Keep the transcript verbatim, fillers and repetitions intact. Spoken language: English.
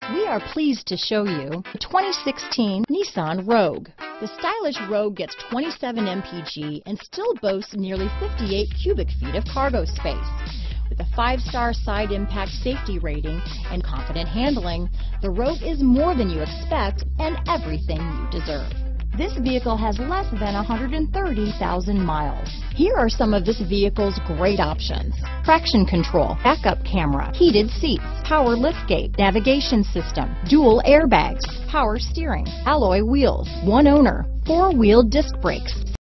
We are pleased to show you the twenty sixteen Nissan Rogue. The stylish Rogue gets twenty-seven M P G and still boasts nearly fifty-eight cubic feet of cargo space. With a five-star side impact safety rating and confident handling, the Rogue is more than you expect and everything you deserve. This vehicle has less than one hundred thirty thousand miles. Here are some of this vehicle's great options: traction control, backup camera, heated seats, power liftgate, navigation system, dual airbags, power steering, alloy wheels, one owner, four-wheel disc brakes,